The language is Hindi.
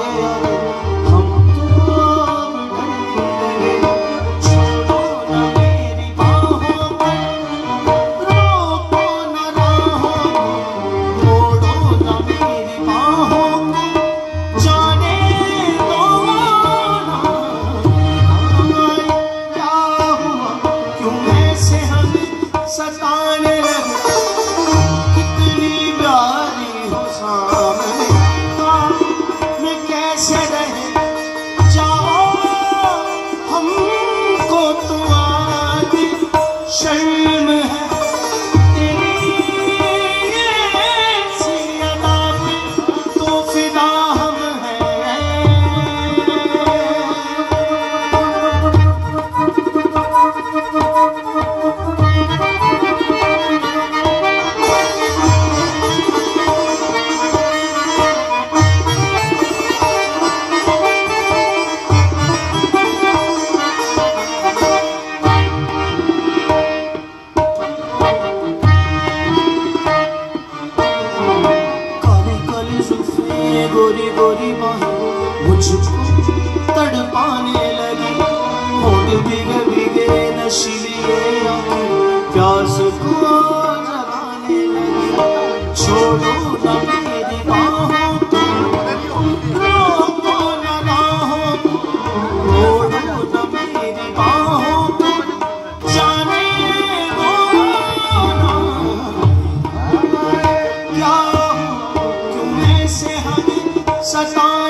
गोरी गोरी बाहें मुझको तड़पाने लगी, होंठ भीगे भीगे नशीली आंखें प्यास को जगाने लगी। छोड़ो न मेरी बाहों को, रोको न राहों को, छोड़ो न मेरी बाहों को, जाने दो ना क्या क्यों ऐसे हमें सता